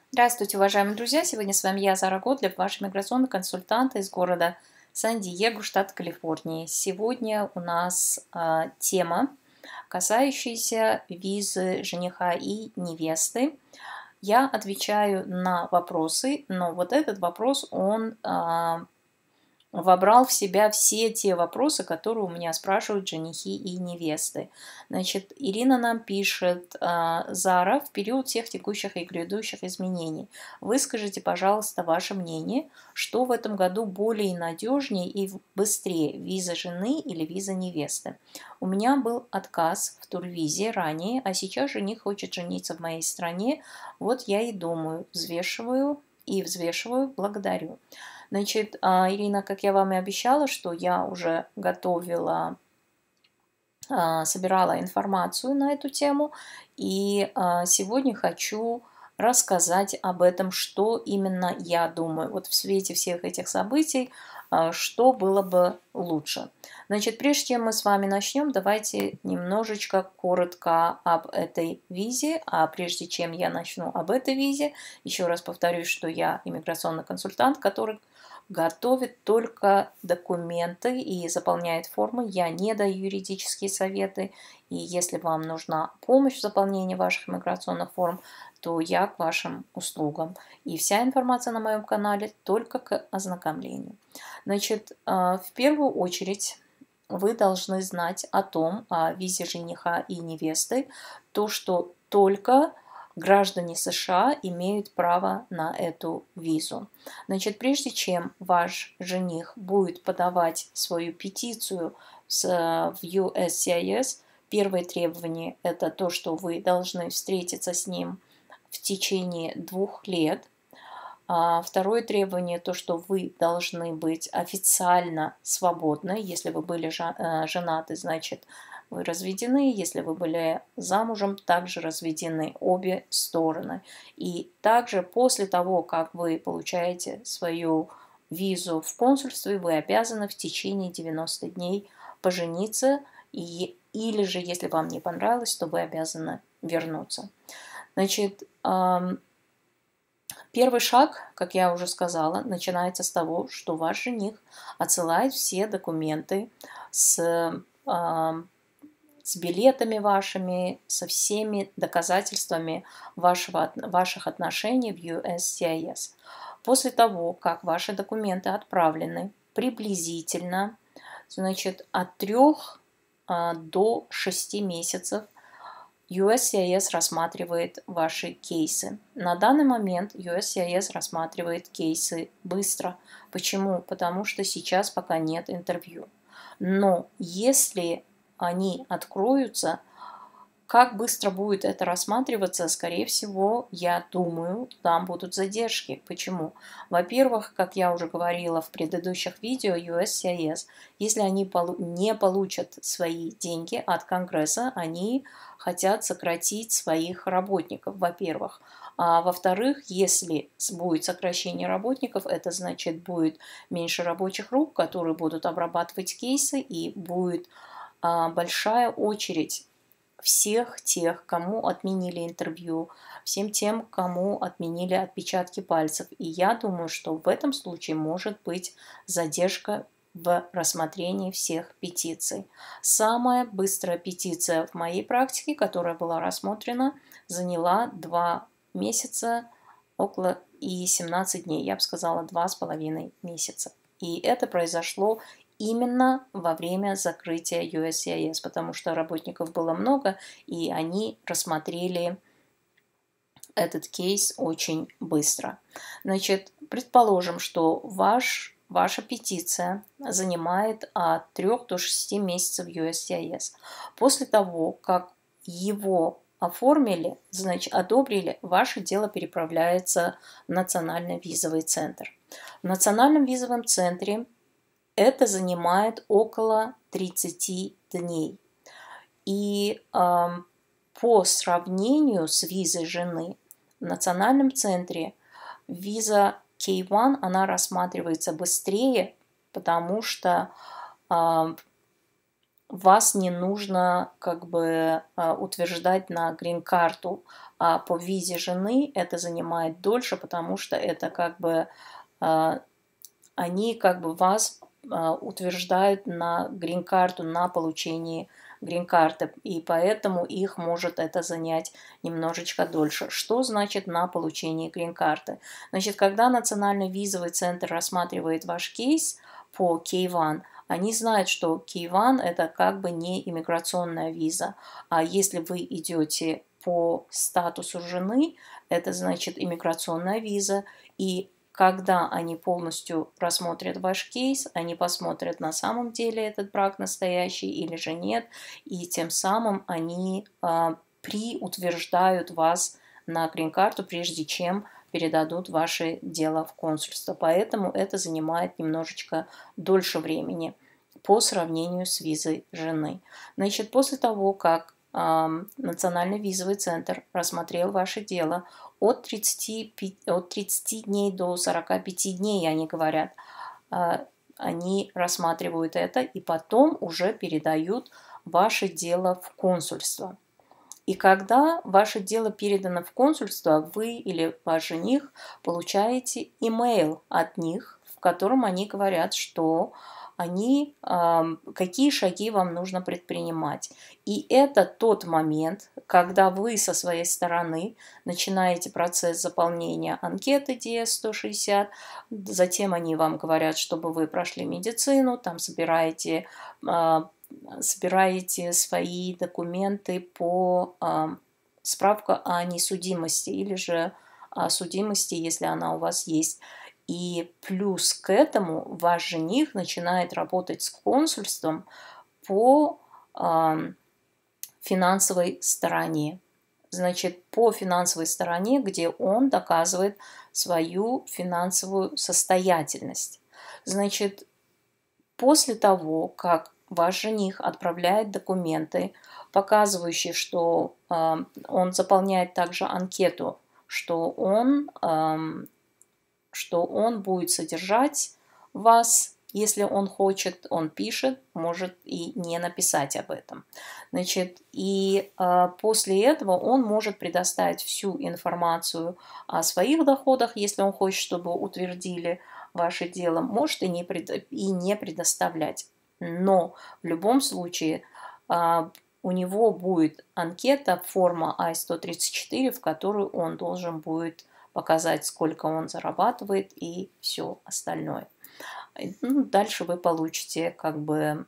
Здравствуйте, уважаемые друзья! Сегодня с вами я, Зара Готлеб, ваш миграционный консультант из города Сан-Диего, штат Калифорния. Сегодня у нас тема, касающаяся визы жениха и невесты. Я отвечаю на вопросы, но вот этот вопрос, он вобрал в себя все те вопросы, которые у меня спрашивают женихи и невесты. Значит, Ирина нам пишет: Зара, в период всех текущих и грядущих изменений, выскажите, пожалуйста, ваше мнение, что в этом году более надежнее и быстрее, виза жены или виза невесты. У меня был отказ в турвизе ранее, а сейчас жених хочет жениться в моей стране. Вот я и думаю, взвешиваю, благодарю. Значит, Ирина, как я вам и обещала, что я уже готовила, собирала информацию на эту тему, и сегодня хочу рассказать об этом, что именно я думаю. Вот в свете всех этих событий, что было бы лучше. Значит, прежде чем мы с вами начнем, давайте немножечко коротко об этой визе. А прежде чем я начну об этой визе, еще раз повторюсь, что я иммиграционный консультант, который готовит только документы и заполняет формы. Я не даю юридические советы. И если вам нужна помощь в заполнении ваших иммиграционных форм, то я к вашим услугам. И вся информация на моем канале только к ознакомлению. Значит, в первую очередь вы должны знать о визе жениха и невесты, то, что только граждане США имеют право на эту визу. Значит, прежде чем ваш жених будет подавать свою петицию в USCIS, первое требование – это то, что вы должны встретиться с ним в течение 2 лет. Второе требование – то, что вы должны быть официально свободны. Если вы были женаты, значит, вы разведены. Если вы были замужем, также разведены обе стороны. И также после того, как вы получаете свою визу в консульстве, вы обязаны в течение 90 дней пожениться. Или же, если вам не понравилось, то вы обязаны вернуться. Значит, первый шаг, как я уже сказала, начинается с того, что ваш жених отсылает все документы с билетами вашими, со всеми доказательствами ваших отношений в USCIS. После того, как ваши документы отправлены, приблизительно, значит, от 3 до 6 месяцев USCIS рассматривает ваши кейсы. На данный момент USCIS рассматривает кейсы быстро. Почему? Потому что сейчас пока нет интервью. Но если они откроются, как быстро будет это рассматриваться, скорее всего, я думаю, там будут задержки. Почему? Во-первых, как я уже говорила в предыдущих видео, USCIS, если они не получат свои деньги от Конгресса, они хотят сократить своих работников, во-первых. А во-вторых, если будет сокращение работников, это значит будет меньше рабочих рук, которые будут обрабатывать кейсы, и будет большая очередь всех тех, кому отменили интервью, всем тем, кому отменили отпечатки пальцев. И я думаю, что в этом случае может быть задержка в рассмотрении всех петиций. Самая быстрая петиция в моей практике, которая была рассмотрена, заняла 2 месяца и 17 дней. Я бы сказала, 2,5 месяца. И это произошло именно во время закрытия USCIS, потому что работников было много, и они рассмотрели этот кейс очень быстро. Значит, предположим, что ваша петиция занимает от 3 до 6 месяцев USCIS. После того, как его оформили, значит, одобрили, ваше дело переправляется в Национальный визовый центр. В Национальном визовом центре это занимает около 30 дней. И по сравнению с визой жены в Национальном центре виза K1, она рассматривается быстрее, потому что вас не нужно как бы утверждать на грин-карту, а по визе жены это занимает дольше, потому что это как бы а, они как бы вас утверждают на грин-карту, на получении грин-карты, и поэтому их может это занять немножечко дольше. Что значит на получении грин-карты? Значит, когда Национальный визовый центр рассматривает ваш кейс по K1, они знают, что K1 это как бы не иммиграционная виза, а если вы идете по статусу жены, это значит иммиграционная виза, и когда они полностью рассмотрят ваш кейс, они посмотрят, на самом деле этот брак настоящий или же нет, и тем самым они приутверждают вас на грин-карту, прежде чем передадут ваше дело в консульство. Поэтому это занимает немножечко дольше времени по сравнению с визой жены. Значит, после того, как Национальный визовый центр рассмотрел ваше дело, от 30 дней до 45 дней, они говорят, они рассматривают это и потом уже передают ваше дело в консульство. И когда ваше дело передано в консульство, вы или ваш жених получаете имейл от них, в котором они говорят, что какие шаги вам нужно предпринимать. И это тот момент, когда вы со своей стороны начинаете процесс заполнения анкеты DS-160, затем они вам говорят, чтобы вы прошли медицину, там собираете свои документы по справка о несудимости или же о судимости, если она у вас есть. И плюс к этому ваш жених начинает работать с консульством по финансовой стороне. Значит, по финансовой стороне, где он доказывает свою финансовую состоятельность. Значит, после того, как ваш жених отправляет документы, показывающие, что он заполняет также анкету, что он будет содержать вас, если он хочет, он пишет, может и не написать об этом. Значит, и после этого он может предоставить всю информацию о своих доходах, если он хочет, чтобы утвердили ваше дело, может и не предоставлять. Но в любом случае у него будет анкета, форма I-134, в которую он должен будет показать, сколько он зарабатывает и все остальное. Дальше вы получите как бы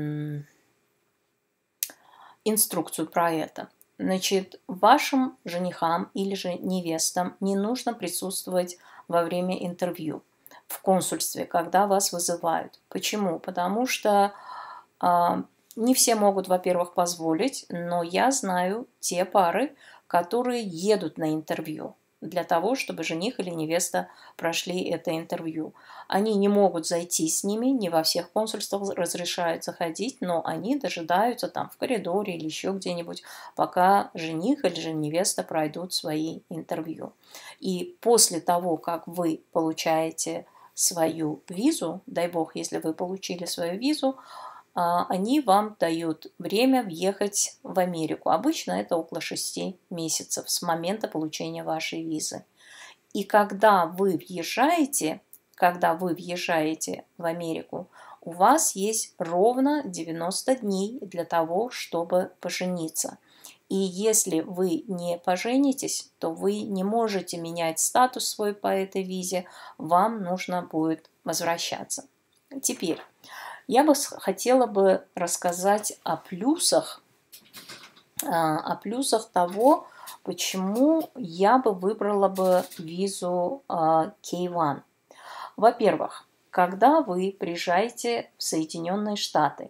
инструкцию про это. Значит, вашим женихам или же невестам не нужно присутствовать во время интервью в консульстве, когда вас вызывают. Почему? Потому что не все могут, во-первых, позволить, но я знаю те пары, которые едут на интервью для того, чтобы жених или невеста прошли это интервью. Они не могут зайти с ними, не во всех консульствах разрешают заходить, но они дожидаются там в коридоре или еще где-нибудь, пока жених или же невеста пройдут свои интервью. И после того, как вы получаете свою визу, дай бог, если вы получили свою визу, они вам дают время въехать в Америку. Обычно это около 6 месяцев с момента получения вашей визы. И когда вы въезжаете в Америку, у вас есть ровно 90 дней для того, чтобы пожениться. И если вы не поженитесь, то вы не можете менять статус свой по этой визе, вам нужно будет возвращаться. Теперь я бы хотела бы рассказать о плюсах того, почему я бы выбрала бы визу K1. Во-первых, когда вы приезжаете в Соединенные Штаты,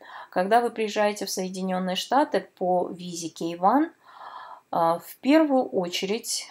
по визе K1, в первую очередь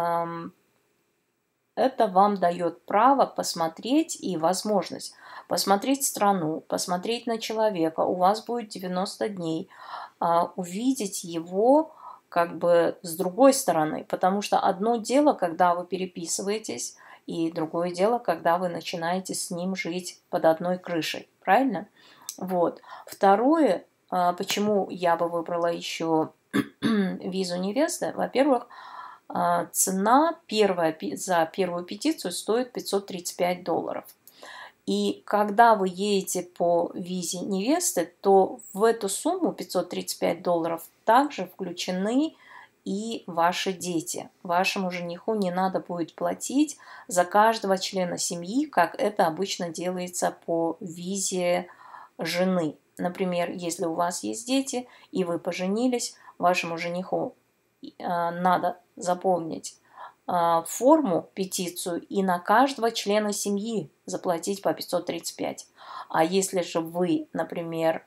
это вам дает право посмотреть и возможность посмотреть страну, посмотреть на человека. У вас будет 90 дней увидеть его как бы с другой стороны. Потому что одно дело, когда вы переписываетесь, и другое дело, когда вы начинаете с ним жить под одной крышей. Правильно? Вот. Второе, почему я бы выбрала еще визу невесты? Во-первых, цена за первую петицию стоит $535. И когда вы едете по визе невесты, то в эту сумму $535 также включены и ваши дети. Вашему жениху не надо будет платить за каждого члена семьи, как это обычно делается по визе жены. Например, если у вас есть дети и вы поженились, вашему жениху надо заполнить форму, петицию, и на каждого члена семьи заплатить по 535. А если же вы, например,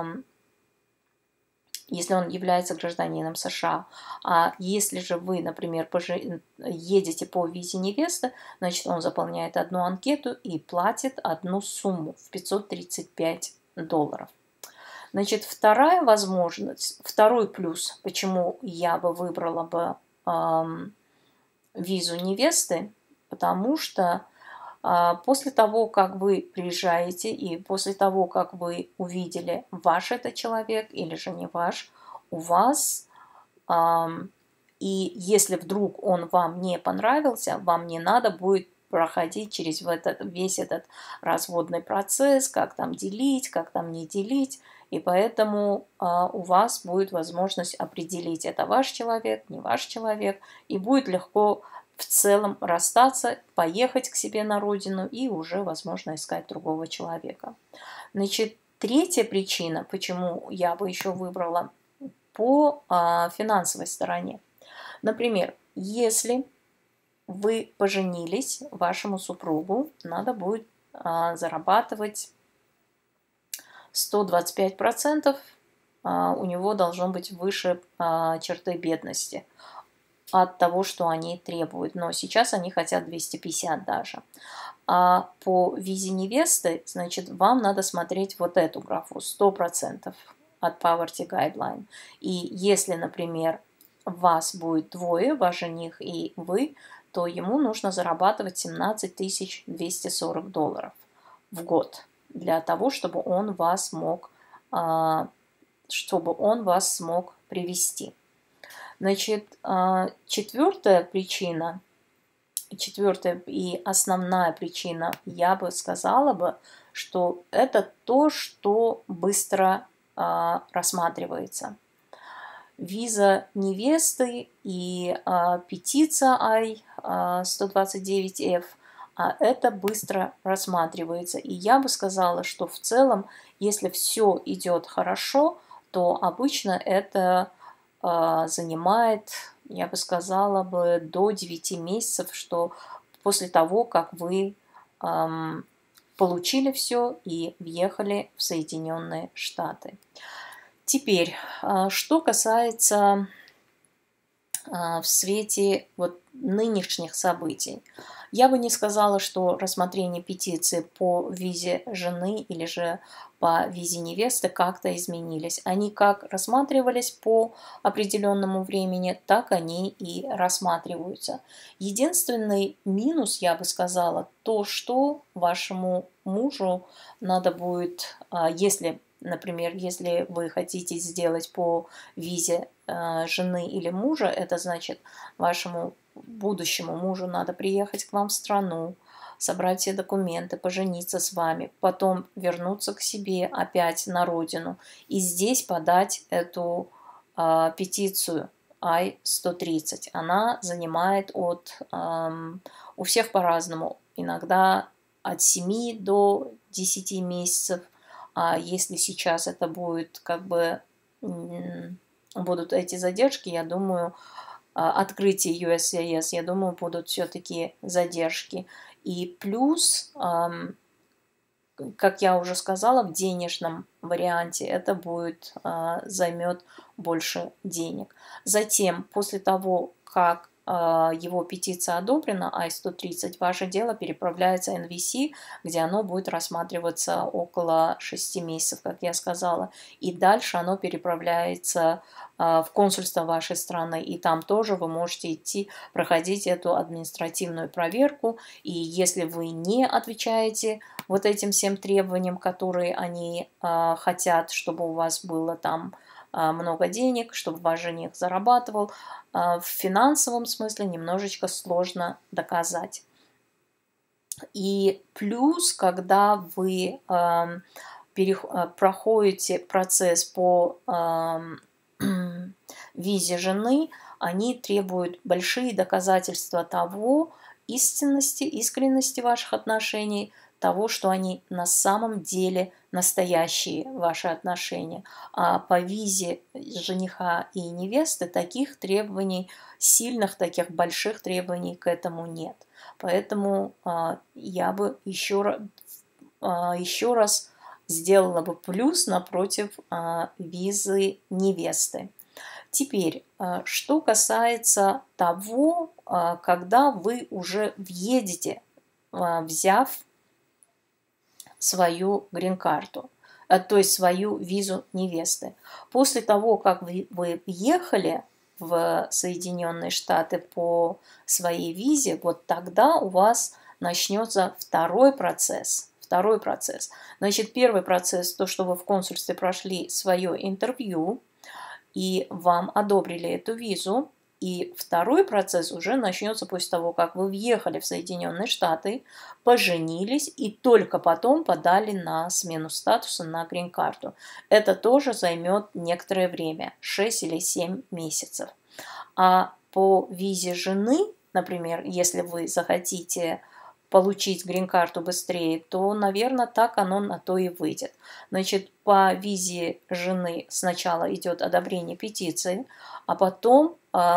если он является гражданином США, а если же вы, например, едете по визе невесты, значит, он заполняет одну анкету и платит одну сумму в $535. Значит, вторая возможность, второй плюс, почему я бы выбрала бы визу невесты, потому что после того, как вы приезжаете и после того, как вы увидели, ваш это человек или же не ваш, у вас, и если вдруг он вам не понравился, вам не надо будет проходить через весь этот разводный процесс, как там делить, как там не делить, и поэтому у вас будет возможность определить, это ваш человек, не ваш человек, и будет легко в целом расстаться, поехать к себе на родину и уже, возможно, искать другого человека. Значит, третья причина, почему я бы еще выбрала по финансовой стороне. Например, если вы поженились, вашему супругу надо будет зарабатывать 125%, у него должно быть выше черты бедности от того, что они требуют. Но сейчас они хотят 250 даже. А по визе невесты, значит, вам надо смотреть вот эту графу 100% от Poverty Guideline. И если, например, вас будет двое, ваш жених и вы, то ему нужно зарабатывать $17 240 в год для того, чтобы он вас смог привести. Значит, четвертая причина, четвертая и основная причина, я бы сказала бы, что это то, что быстро рассматривается. Виза невесты и петиция I-129F, это быстро рассматривается. И я бы сказала, что в целом, если все идет хорошо, то обычно это занимает, я бы сказала, до 9 месяцев, что после того, как вы получили все и въехали в Соединенные Штаты. Теперь, что касается в свете нынешних событий. Я бы не сказала, что рассмотрение петиции по визе жены или же по визе невесты как-то изменились. Они как рассматривались по определенному времени, так они и рассматриваются. Единственный минус, я бы сказала, то, что вашему мужу надо будет, например, если вы хотите сделать по визе жены или мужа, это значит, вашему будущему мужу надо приехать к вам в страну, собрать все документы, пожениться с вами, потом вернуться к себе опять на родину и здесь подать эту петицию I-130. Она занимает у всех по-разному, иногда от 7 до 10 месяцев. А если сейчас это будет будут эти задержки, я думаю, открытие USCIS, я думаю, будут все-таки задержки. И плюс, как я уже сказала, в денежном варианте это займет больше денег. Затем, после того, как его петиция одобрена, I-130, ваше дело переправляется NVC, где оно будет рассматриваться около 6 месяцев, как я сказала. И дальше оно переправляется в консульство вашей страны, и там тоже вы можете идти, проходить эту административную проверку. И если вы не отвечаете вот этим всем требованиям, которые они хотят, чтобы у вас было там много денег, чтобы ваш жених зарабатывал, в финансовом смысле немножечко сложно доказать. И плюс, когда вы проходите процесс по визе жены, они требуют большие доказательства того, искренности ваших отношений, того, что они на самом деле настоящие ваши отношения. А по визе жениха и невесты таких требований, сильных, таких больших требований к этому нет. Поэтому я бы еще раз сделала бы плюс напротив визы невесты. Теперь, что касается того, когда вы уже въедете, взяв свою грин-карту, то есть свою визу невесты. После того, как вы въехали в Соединенные Штаты по своей визе, вот тогда у вас начнется второй процесс. Значит, первый процесс, то, что вы в консульстве прошли свое интервью, и вам одобрили эту визу. И второй процесс уже начнется после того, как вы въехали в Соединенные Штаты, поженились и только потом подали на смену статуса на грин-карту. Это тоже займет некоторое время, 6 или 7 месяцев. А по визе жены, например, если вы захотите получить грин-карту быстрее, то, наверное, так оно на то и выйдет. Значит, по визе жены сначала идет одобрение петиции, а потом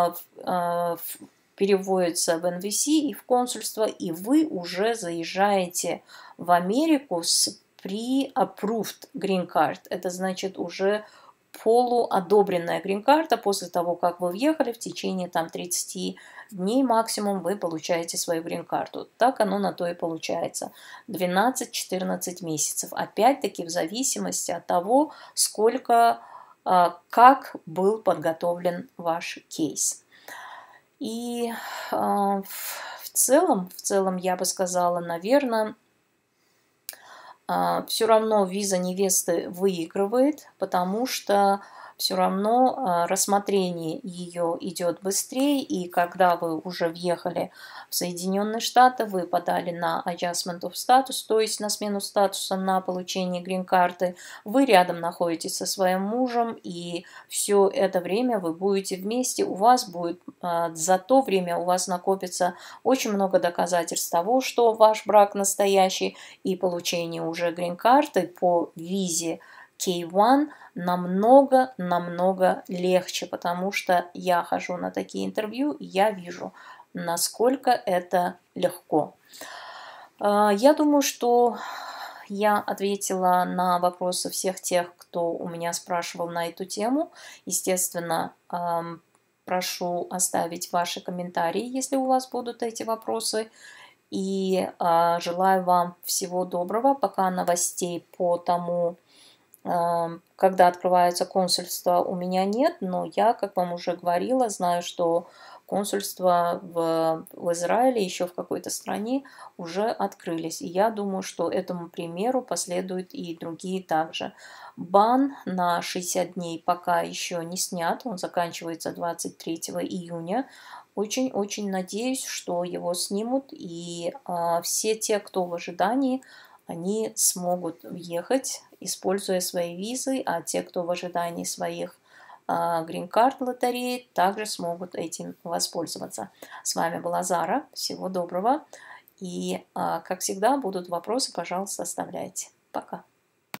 переводится в NVC и в консульство, и вы уже заезжаете в Америку с pre-approved green card. Это значит уже полуодобренная грин-карта. После того, как вы въехали, в течение там 30 дней максимум вы получаете свою грин-карту. Так оно на то и получается. 12-14 месяцев. Опять-таки в зависимости от того, как был подготовлен ваш кейс. И в целом я бы сказала, наверное, все равно виза невесты выигрывает, потому что все равно рассмотрение ее идет быстрее, и когда вы уже въехали в Соединенные Штаты, вы подали на adjustment of status, то есть на смену статуса, на получение грин-карты, вы рядом находитесь со своим мужем, и все это время вы будете вместе, у вас будет, за то время у вас накопится очень много доказательств того, что ваш брак настоящий, и получение уже грин-карты по визе K1 намного легче, потому что я хожу на такие интервью, и я вижу, насколько это легко. Я думаю, что я ответила на вопросы всех тех, кто у меня спрашивал на эту тему. Естественно, прошу оставить ваши комментарии, если у вас будут эти вопросы. И желаю вам всего доброго. Пока новостей по тому, когда открывается консульство, у меня нет, но я, как вам уже говорила, знаю, что консульства в Израиле, еще в какой-то стране уже открылись. И я думаю, что этому примеру последуют и другие также. Бан на 60 дней пока еще не снят, он заканчивается 23 июня. Очень-очень надеюсь, что его снимут, и все те, кто в ожидании, они смогут въехать, используя свои визы, а те, кто в ожидании своих грин-карт лотереи, также смогут этим воспользоваться. С вами была Зара. Всего доброго. И, как всегда, будут вопросы, пожалуйста, оставляйте. Пока.